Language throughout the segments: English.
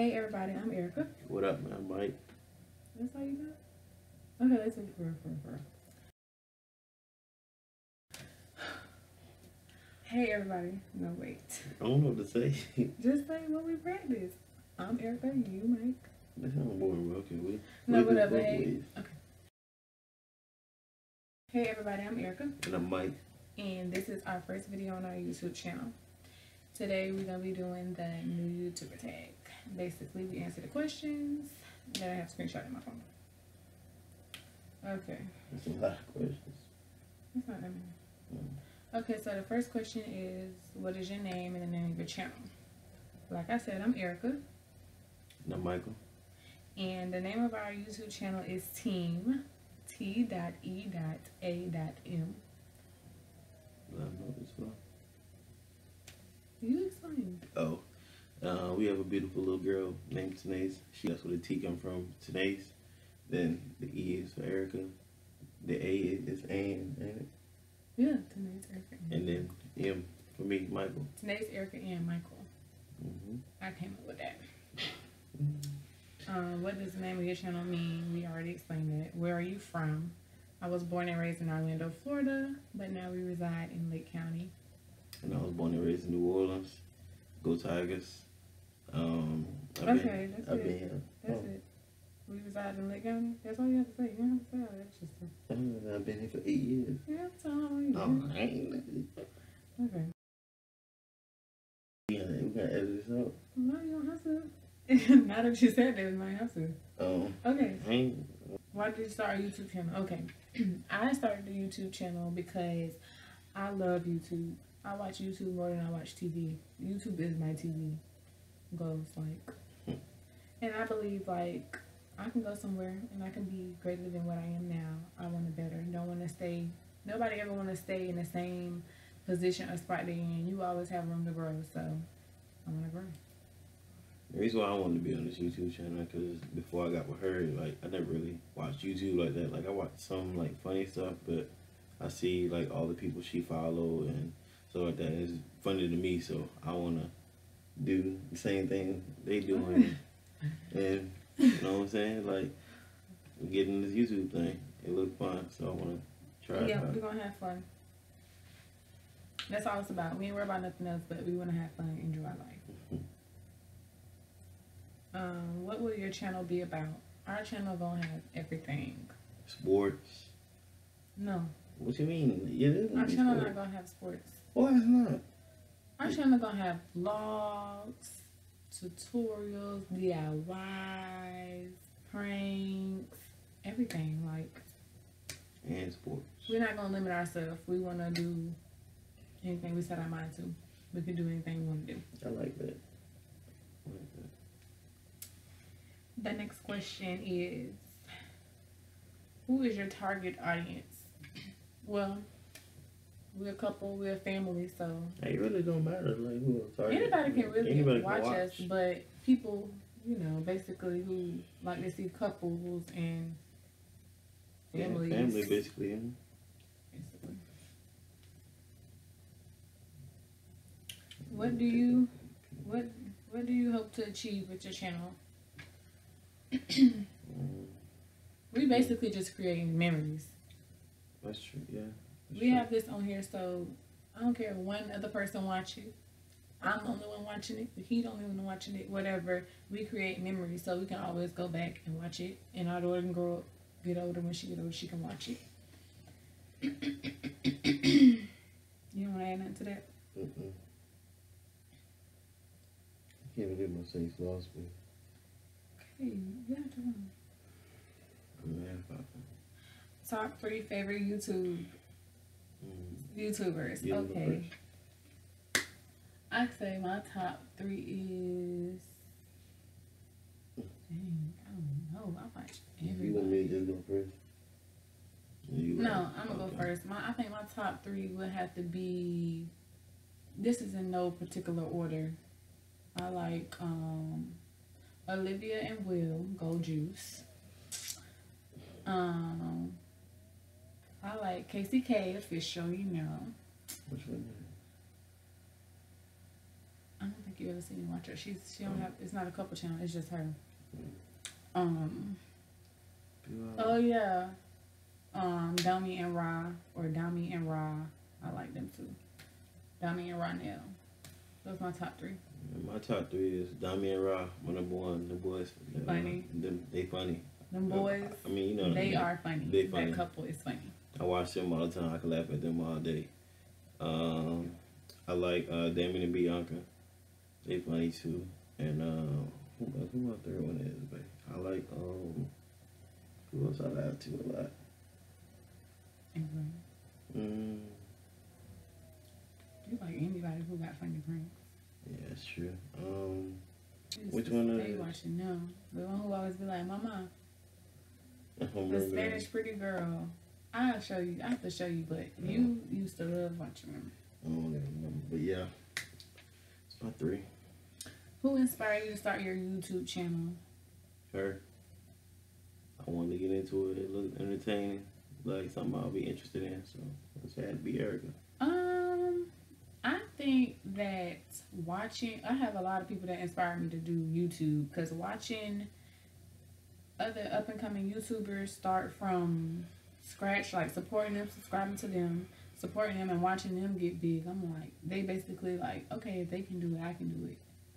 Hey everybody, I'm Erica. What up, man, Mike? That's how you do it? Okay, let's do it for real. Hey everybody. No, wait. I don't know what to say. Just say what we practice. I'm Erica, you Mike. That sounds boring, bro. Okay, No, whatever. Hey. Okay. Hey everybody, I'm Erica. And I'm Mike. And this is our first video on our YouTube channel. Today we're going to be doing the new YouTuber tag. Basically, we answer the questions that I have screenshot in my phone. Okay. That's a lot of questions. It's not that many. Okay, so the first question is, what is your name and the name of your channel? Like I said, I'm Erica. And I'm Michael. And the name of our YouTube channel is Team T.E.A.M. I know this one. You explain. Oh. We have a beautiful little girl named Tanaise. That's where the T come from, Tanaise. Then the E is for Erica. The A is Ann, ain't it? Yeah, Tanaise, Erica, and then M for me, Michael. Tanaise, Erica, and Michael. I came up with that. What does the name of your channel mean? We already explained it. Where are you from? I was born and raised in Orlando, Florida, but now we reside in Lake County. And I was born and raised in New Orleans. Go Tigers. That's it. We reside in Lake County. That's all you have to say. You don't have to say all that extra stuff. I've been here for 8 years. Yeah, that's all you I ain't. Okay. Yeah, we gotta edit this out. No, you don't have to. Now that you said that, you might have to. Okay. Why did you start a YouTube channel? Okay. I started the YouTube channel because I love YouTube. I watch YouTube more than I watch TV. YouTube is my TV. Goes like, and I believe like I can go somewhere and I can be greater than what I am now. I want to better. Don't want to stay. Nobody ever want to stay in the same position or spot they're in. You always have room to grow. So I want to grow. The reason why I wanted to be on this YouTube channel because before I got with her, like I never really watched YouTube like that. Like I watched some like funny stuff, but I see like all the people she follow and stuff like that. It's funny to me, so I wanna do the same thing they doing, and you know what I'm saying? Like getting this YouTube thing, it looked fun, so I wanna try it out. Yeah, we're gonna have fun. That's all it's about. We ain't worry about nothing else, but we wanna have fun and enjoy our life. What will your channel be about? Our channel gonna have everything. Sports. No. What you mean? Our channel not gonna have sports. Why is not? Our channel gonna have vlogs, tutorials, DIYs, pranks, everything. Like. And sports. We're not gonna limit ourselves. We wanna do anything we set our mind to. We can do anything we wanna do. I like that. The next question is, who is your target audience? Well, we're a couple, we're a family, so it really don't matter like who target. Anybody can really watch us, but people, you know, basically who like to see couples and families. Yeah, family basically. Yeah. Basically. What do you hope to achieve with your channel? We basically just creating memories. That's true, yeah. We have this on here, so I don't care if one other person watch it. I'm the only one watching it, but he the only one watching it, whatever. We create memories, so we can always go back and watch it. And our daughter can grow up, get older. When she get older, she can watch it. You don't want to add nothing to that? I can't believe my face lost me. Okay, you have to know. Top 3 favorite YouTubers. Yeah, okay. I'd say my top 3 is. Dang, I don't know. I watch everybody. You want me to just go first? No, I'm gonna go first. I think my top 3 would have to be. This is in no particular order. I like Olivia and Will, Go Juice. I like KCK Official, you know. Which one? I don't think you ever seen me watch her. She don't have. It's not a couple channel. It's just her. Oh yeah. Dami and Ra, or Dami and Ra. I like them too. Dami and Ronell. Those my top 3. My top 3 is Dami and Ra. My number 1. The boys. Funny. They funny. Them boys. I mean, you know. They are funny. They funny. That couple is funny. I watch them all the time. I can laugh at them all day. I like Damien and Bianca. They funny too. And who my third one is, babe? I like who else I laugh to a lot. You like anybody who got funny pranks. Yeah, that's true. Which one? They watching them. The one who always be like, Mama. The Spanish pretty girl. I'll show you. I have to show you, but you used to love watching them. I don't even remember, but yeah, it's my 3. Who inspired you to start your YouTube channel? Her. I wanted to get into it. It looked entertaining, like something I'll be interested in. So it had to be Erica. I think that I have a lot of people that inspire me to do YouTube, because watching other up and coming YouTubers start from scratch, like supporting them, subscribing to them, supporting them, and watching them get big. I'm like, they basically like, okay, if they can do it, I can do it.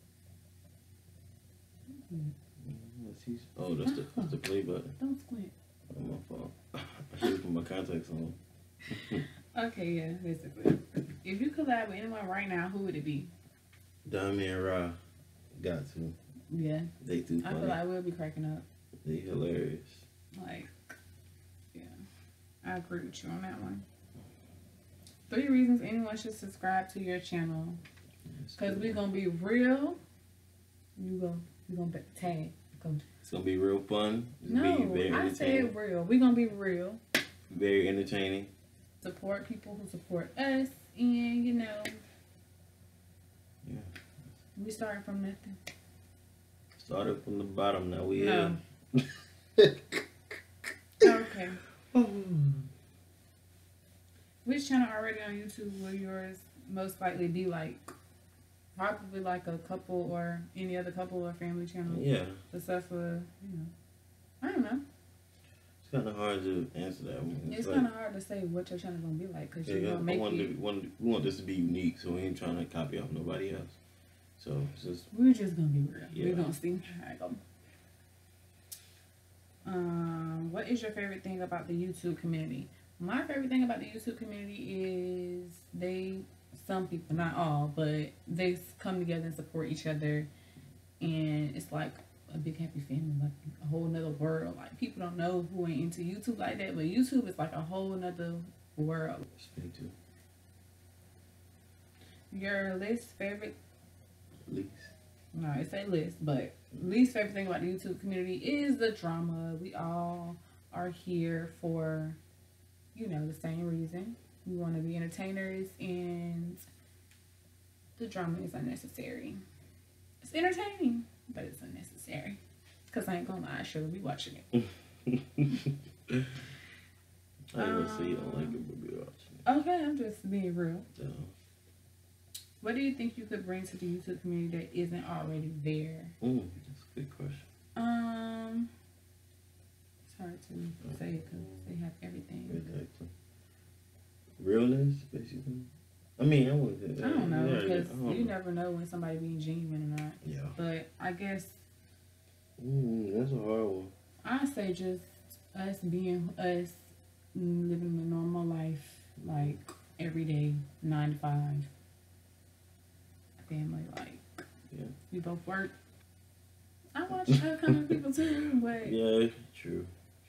Oh, that's the play button. Don't squint. Oh, my fault. I should put my contacts on. Okay, yeah, basically. If you collab with anyone right now, who would it be? Dami and Ra. Got to. Yeah. They too funny. I feel like we'll be cracking up. They hilarious. Like, yeah. I agree with you on that one. 3 reasons anyone should subscribe to your channel. Because we're going to be real. We're going to tag. It's going to be real fun. I said real. We're going to be real. Very entertaining. Support people who support us. And, you know. Yeah. We started from nothing. Started from the bottom. Now we no. Okay. Which channel already on YouTube will yours most likely be like? Probably like a couple or any other couple or family channel. Yeah. Except for, you know, I don't know. It's kind of hard to answer that one. It's like, kind of hard to say what your channel's gonna be like, because you're gonna make we want this to be unique, so we ain't trying to copy off nobody else. So it's just we're just gonna be real. Yeah. We're gonna see how it go. What is your favorite thing about the YouTube community? My favorite thing about the YouTube community is some people, not all, but they come together and support each other, and it's like a big happy family, like a whole nother world. Like, people don't know who ain't into YouTube like that, but YouTube is like a whole nother world. Your least favorite? Least. No, it's a list, but least favorite thing about the YouTube community is the drama. We all are here for, you know, the same reason. We want to be entertainers, and the drama is unnecessary. It's entertaining, but it's unnecessary. Because I ain't gonna lie, I should be watching it. I ain't gonna say you don't like it, but be watching it. Okay, I'm just being real. Yeah. What do you think you could bring to the YouTube community that isn't already there? That's a good question. It's hard to say because they have everything. Exactly. Realness, basically. I mean, I don't know, because you never know when somebody being genuine or not. Yeah. But I guess that's a hard one. I say just us being us, living a normal life, like every day, 9 to 5. Family, like, yeah, we both work. I watch other kind of people too, but yeah, true.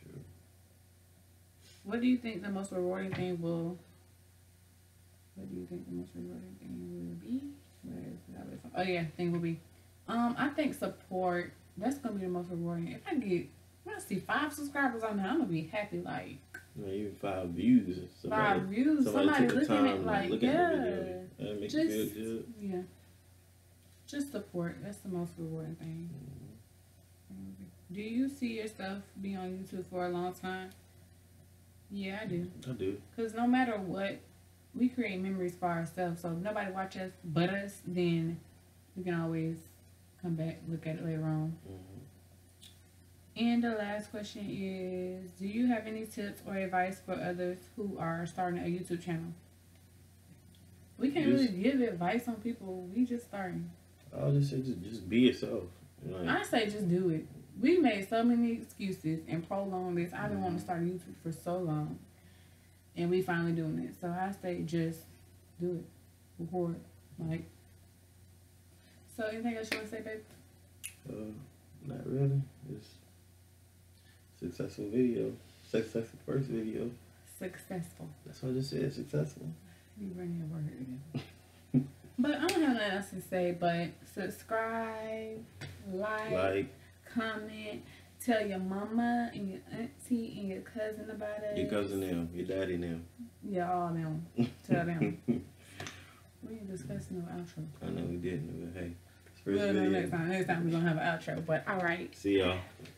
What do you think the most rewarding thing will? What do you think the most rewarding thing will be? Oh yeah, thing will be. I think support. That's gonna be the most rewarding. If I see 5 subscribers on there, I'm gonna be happy. Like, even 5 views. Somebody looking at like, yeah, that makes you feel good. Yeah. Just support. That's the most rewarding thing. Do you see yourself being on YouTube for a long time? Yeah, I do. I do. Because no matter what, we create memories for ourselves. So if nobody watches us but us, then we can always come back, look at it later on. And the last question is, do you have any tips or advice for others who are starting a YouTube channel? We can't really give advice on people. We just starting. I'll just say just be yourself. I say just do it. We made so many excuses and prolonged this. I've been wanting to start YouTube for so long. And we finally doing it. So I say just do it. Record. Like. So anything else you want to say, babe? Not really. Just successful video. Successful first video. Successful. That's what I just said. Successful. You bring your word together. But I don't have nothing else to say but subscribe, like, comment, tell your mama and your auntie and your cousin about it. Your cousin them, your daddy them. Yeah, all them. Tell them. We ain't discussing no outro. I know we didn't, but hey. Well, no, next time we're going to have an outro. But all right. See y'all.